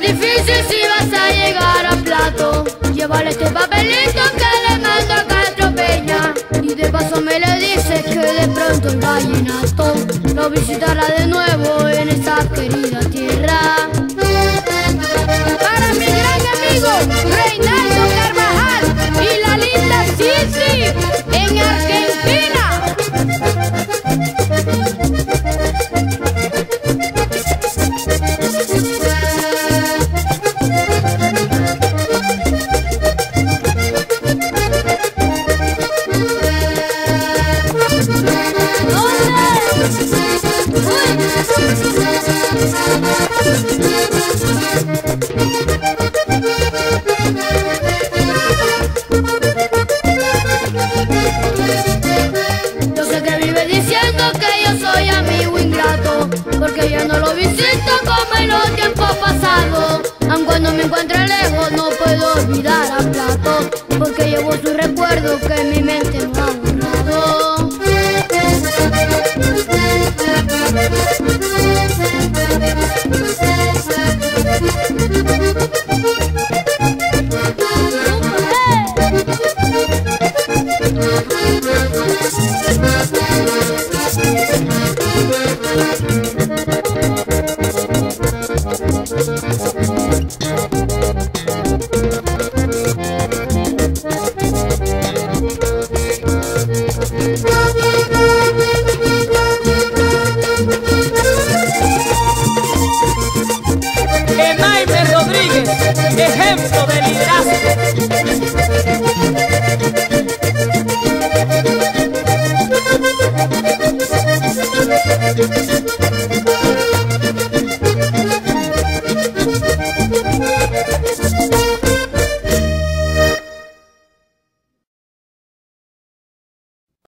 difícil si vas a llegar a Plato. Llévale este papelito que le mando a Castro Peña. Y de paso me le dice que de pronto el vallenato lo visitará de nuevo en esa querida tierra. Para mi gran amigo Reinaldo Carvajal y la linda Sisi en Argentina. Yo sé que vive diciendo que yo soy amigo ingrato, porque yo no lo visito como en los tiempos pasados. Aun cuando me encuentre lejos no puedo olvidar a Plato, porque llevo su recuerdo que me